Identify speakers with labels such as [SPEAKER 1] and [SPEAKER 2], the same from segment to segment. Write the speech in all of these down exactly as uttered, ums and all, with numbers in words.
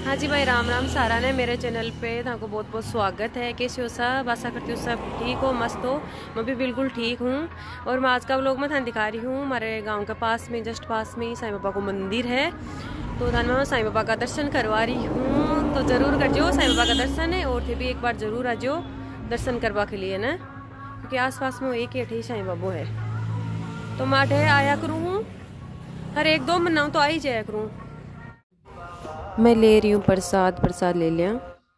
[SPEAKER 1] हाँ जी भाई, राम राम सारा ने मेरे चैनल पे थाको बहुत बहुत स्वागत है। कैसे हो सब? आशा करती हूँ सब ठीक हो, मस्त हो। मैं भी बिल्कुल ठीक हूँ। और मैं आज का व्लॉग में थाने दिखा रही हूँ हमारे गांव के पास में, जस्ट पास में ही साईं बाबा को मंदिर है। तो थाने मैं साईं बाबा का दर्शन करवा रही हूँ, तो ज़रूर कर जो साईं बाबा का दर्शन है। और थे भी एक बार ज़रूर आ जाओ दर्शन करवा के लिए ना, क्योंकि आस पास में एक ही साईं बाबू है। तो माठे आया करूँ, हर एक दो महीना तो आ ही जाया करूँ। मैं ले रही हूँ प्रसाद, प्रसाद ले लिया।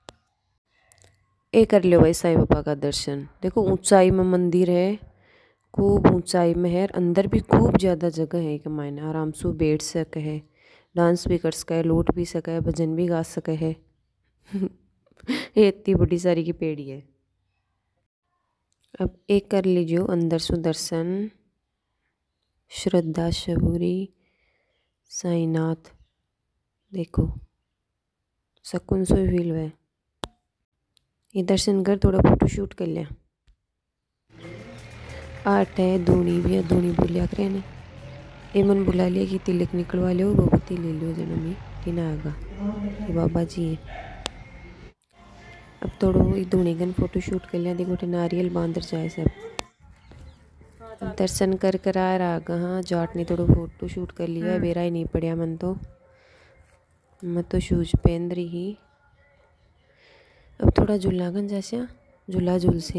[SPEAKER 1] ए कर लो भाई साईं बाबा का दर्शन। देखो ऊंचाई में मंदिर है, खूब ऊंचाई में है। अंदर भी खूब ज़्यादा जगह है कि मायने आराम से बैठ सके है, डांस भी कर सके है, लौट भी सके है, भजन भी गा सके है। ये इतनी बड़ी सारी की पेड़ी है। अब एक कर लीजिए अंदर से दर्शन। श्रद्धा शबूरी साईनाथ, देखो सकून सो फील हुआ। ये दर्शन कर थोड़ा फोटो शूट कर लिया। आठ है धूनी भी है, धूनी बोलिया करे ने ये मन बुला लिया कि तिलक निकलवा लो, भगवती ले लो जन्म ही टीना आगा। ये बाबा जी है। अब थोड़ो ये धूनी गन फोटो शूट कर लिया। देखो नारियल बांधर जाए सब। अब दर्शन कर कर आ रहा। हाँ जाट ने थोड़ा फोटो शूट कर लिया। बेरा ही नहीं पड़ा मन तो, मैं तो शूज पहन रही ही। अब थोड़ा झूला गन जैसे झूला झूल से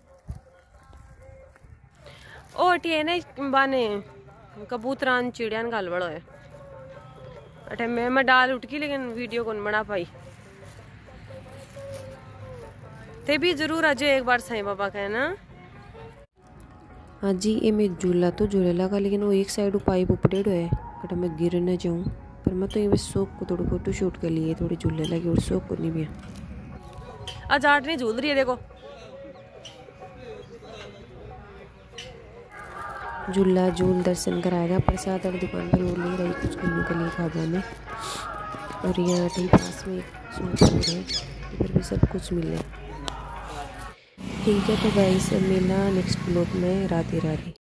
[SPEAKER 1] ओ टी ने बाने कबूतरान चिड़ियान गाल बड़ो है। अटे मैं मैं डाल उठ की, लेकिन वीडियो कौन बना पाई। ते भी जरूर आज एक बार साईं बाबा का है ना। हाँ जी, ये मैं झूला तो झूले लगा, लेकिन वो एक साइड पाइप उपडेड है अटे मैं गिर न जाऊँ। पर मैं तो ये बस शौक को थोड़ी फोटो शूट कर लिए, थोड़ी झूले लगी और शौक को नहीं भी। आज आठ नहीं झूल रही है, देखो झूला झूल दर्शन कराएगा। प्रसाद और दुकान पर और ले रही कुछ घूमने के लिए खाने में। और यहाँ कहीं पास में एक सूट है, इधर भी सब कुछ मिले। ठीक है तो भाई सब मिला नेक्स्ट ब्लॉग में। राधे राधे।